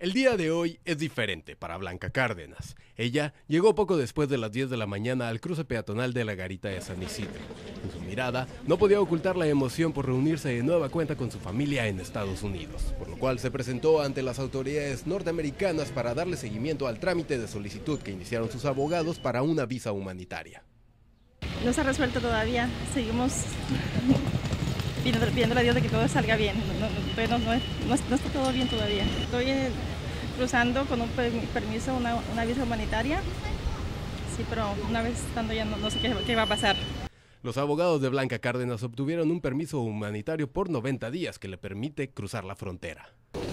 El día de hoy es diferente para Blanca Cárdenas. Ella llegó poco después de las 10 de la mañana al cruce peatonal de la Garita de San Isidro. En su mirada no podía ocultar la emoción por reunirse de nueva cuenta con su familia en Estados Unidos, por lo cual se presentó ante las autoridades norteamericanas para darle seguimiento al trámite de solicitud que iniciaron sus abogados para una visa humanitaria. No se ha resuelto todavía, seguimos pidiéndole a Dios de que todo salga bien, pero no está todo bien todavía. Estoy cruzando con un permiso, una visa humanitaria, sí, pero una vez estando ya no sé qué va a pasar. Los abogados de Blanca Cárdenas obtuvieron un permiso humanitario por 90 días que le permite cruzar la frontera.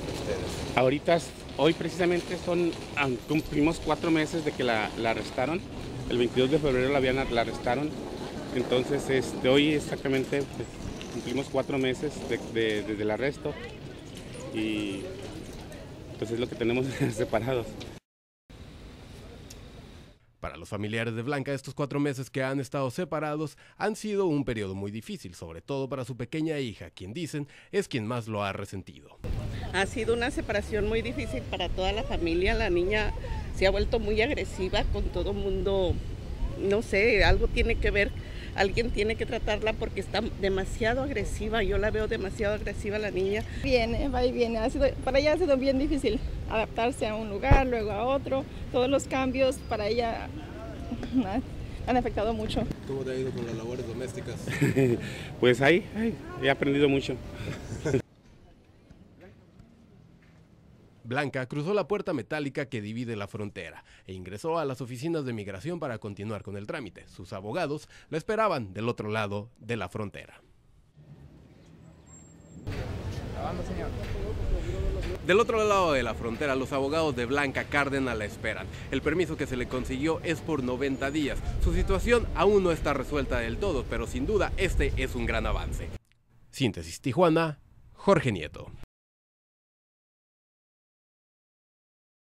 Hoy precisamente cumplimos 4 meses de que la arrestaron. El 22 de febrero la arrestaron. Entonces hoy exactamente cumplimos 4 meses desde el arresto y pues es lo que tenemos separados. Para los familiares de Blanca, estos 4 meses que han estado separados han sido un periodo muy difícil, sobre todo para su pequeña hija, quien dicen es quien más lo ha resentido. Ha sido una separación muy difícil para toda la familia. La niña se ha vuelto muy agresiva con todo mundo. No sé, algo tiene que ver, alguien tiene que tratarla porque está demasiado agresiva. Yo la veo demasiado agresiva la niña. Viene, va y viene. Para ella ha sido bien difícil adaptarse a un lugar, luego a otro. Todos los cambios para ella han afectado mucho. ¿Cómo te ha ido con las labores domésticas? Pues ahí he aprendido mucho. Blanca cruzó la puerta metálica que divide la frontera e ingresó a las oficinas de migración para continuar con el trámite. Sus abogados la esperaban del otro lado de la frontera. Del otro lado de la frontera, los abogados de Blanca Cárdenas la esperan. El permiso que se le consiguió es por 90 días. Su situación aún no está resuelta del todo, pero sin duda este es un gran avance. Síntesis Tijuana, Jorge Nieto.